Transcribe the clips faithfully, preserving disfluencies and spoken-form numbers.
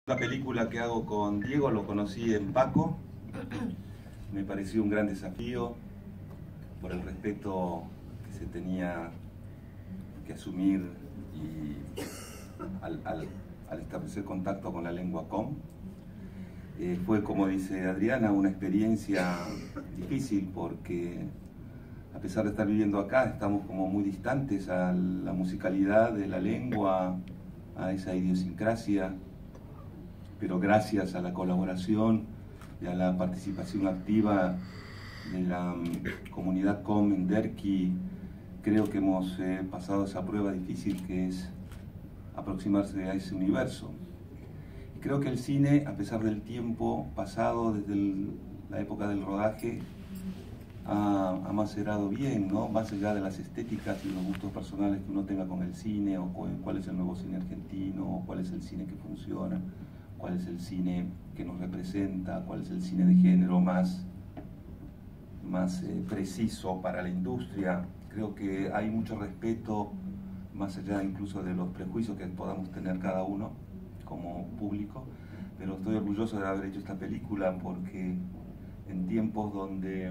La película que hago con Diego lo conocí en Paco, me pareció un gran desafío por el respeto que se tenía que asumir y al, al, al establecer contacto con la lengua com. Eh, fue, como dice Adriana, una experiencia difícil porque a pesar de estar viviendo acá estamos como muy distantes a la musicalidad de la lengua, a esa idiosincrasia, pero gracias a la colaboración y a la participación activa de la um, comunidad com en Derqui, creo que hemos eh, pasado esa prueba difícil que es aproximarse a ese universo. Y creo que el cine, a pesar del tiempo pasado desde el, la época del rodaje, ha, ha macerado bien, ¿no? Más allá de las estéticas y los gustos personales que uno tenga con el cine, o con, cuál es el nuevo cine argentino, o cuál es el cine que funciona, cuál es el cine que nos representa, cuál es el cine de género más, más eh, preciso para la industria. Creo que hay mucho respeto, más allá incluso de los prejuicios que podamos tener cada uno como público, pero estoy orgulloso de haber hecho esta película porque en tiempos donde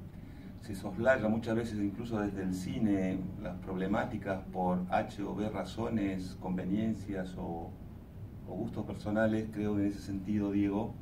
se soslaya muchas veces incluso desde el cine las problemáticas por H o B razones, conveniencias o o gustos personales, creo que en ese sentido Diego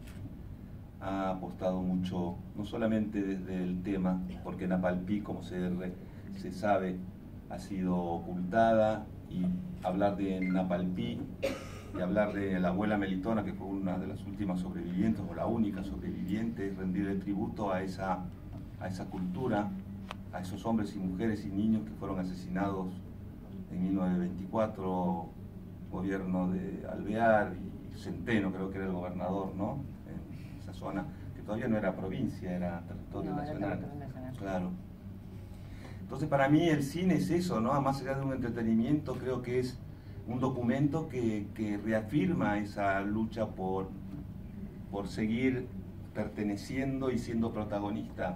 ha apostado mucho, no solamente desde el tema, porque Napalpí, como se, se sabe, ha sido ocultada, y hablar de Napalpí y hablar de la abuela Melitona, que fue una de las últimas sobrevivientes, o la única sobreviviente, es rendirle tributo a esa, a esa cultura, a esos hombres y mujeres y niños que fueron asesinados en mil novecientos veinticuatro, gobierno de Alvear, y Centeno creo que era el gobernador, ¿no? En esa zona, que todavía no era provincia, era territorio no, nacional. Era territorio nacional. Claro. Entonces para mí el cine es eso, ¿no? Más allá de un entretenimiento, creo que es un documento que, que reafirma esa lucha por, por seguir perteneciendo y siendo protagonista.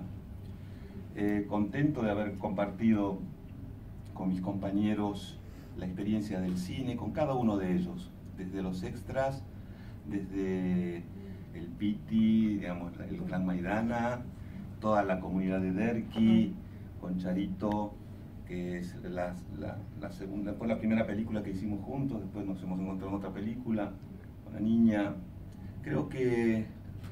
Eh, contento de haber compartido con mis compañeros la experiencia del cine, con cada uno de ellos, desde los extras, desde el Piti, digamos, el Clan Maidana, toda la comunidad de Derqui, con Charito, que es la, la, la segunda, fue la primera película que hicimos juntos, después nos hemos encontrado en otra película, con la niña. Creo que,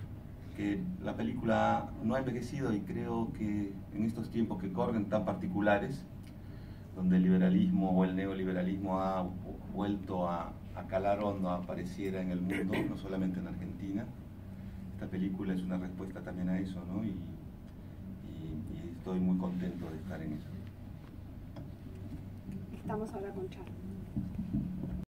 que la película no ha envejecido, y creo que en estos tiempos que corren tan particulares, donde el liberalismo o el neoliberalismo ha vuelto a, a calar hondo, apareciera en el mundo, no solamente en Argentina. Esta película es una respuesta también a eso, ¿no? Y, y, y estoy muy contento de estar en eso. Estamos ahora con Charo.